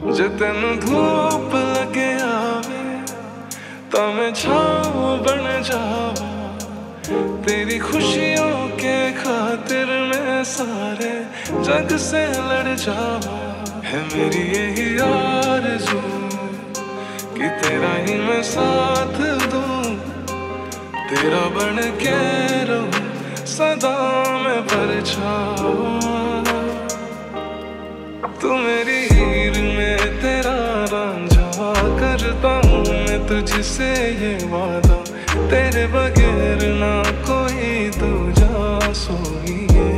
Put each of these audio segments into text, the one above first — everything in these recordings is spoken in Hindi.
जे तेन धूप लगे आवे तो मैं छाँव बन जावा। तेरी खुशियों के खातिर मैं सारे जग से लड़ जावा। है मेरी यही आरज़ू कि तेरा ही मैं साथ दूं, तेरा बन के रहूं सदा मैं परछावां। तू मेरी हीर में तेरा रांझा, करता हूँ मैं तुझसे ये वादा, तेरे बगैर ना कोई दूजा सोइए।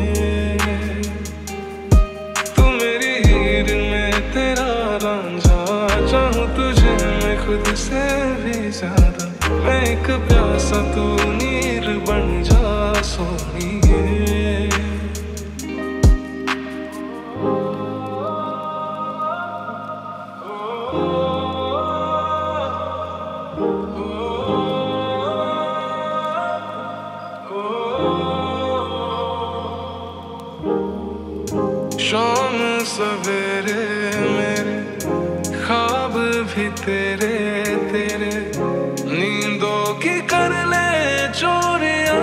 तू मेरी हीर में तेरा रांझा, चाहूँ तुझे मैं खुद से भी ज्यादा। मैं एक प्यासा तू नीर बन जा सोनिए। शाम सवेरे मेरे ख्वाब भी तेरे तेरे, नींदों की कर ले चोरियां।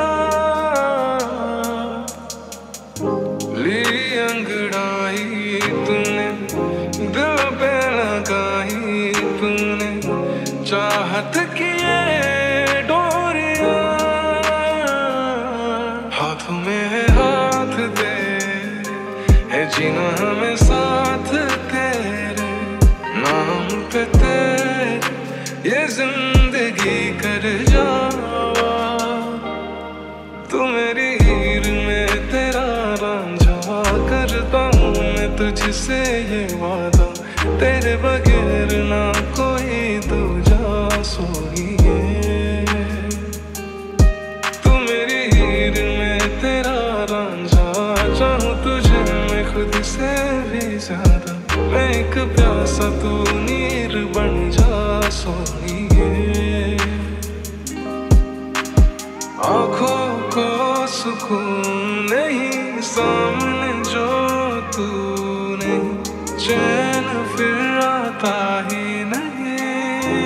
ली अंगड़ाई तूने दिल पे लगाई तूने, चाहत की ये डोरियां। हाथों में है हाथ दे, है जीना हमें साथ तेरे नाम पे तेरे, ये जिंदगी कर जावा। तू मेरी हीर में तेरा रांझा, करता हूँ मैं तुझसे ये वादा, तेरे बगैर ना कोई दूजा सोइए। तू मेरी हीर में तेरा रांझा, चाहूँ तुझे मैं खुद से भी ज्यादा। मैं एक प्यासा तू नीर बन जा सोनिए। आँखों को सुकून नहीं सामने जो तू नहीं, चैन फिर आता ही नहीं।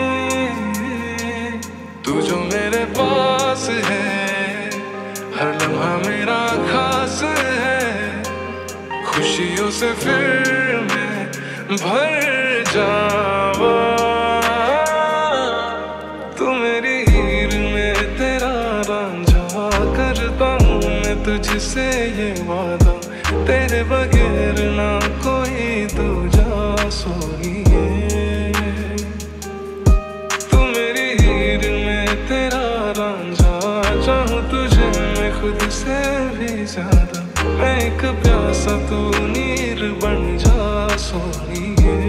तू जो मेरे पास है, हर लम्हा मेरा खास है, खुशियों से फिर मैं भर जावा। तू मेरी हीर में तेरा रांझा, करता हूँ मैं तुझसे ये वादा, तेरे बगैर ना कोई दूजा सोइए। तू मेरी हीर में तेरा रांझा, चाहूँ तुझे मैं खुद से भी ज्यादा। मैं एक प्यासा तू नीर बन जा सोनिए।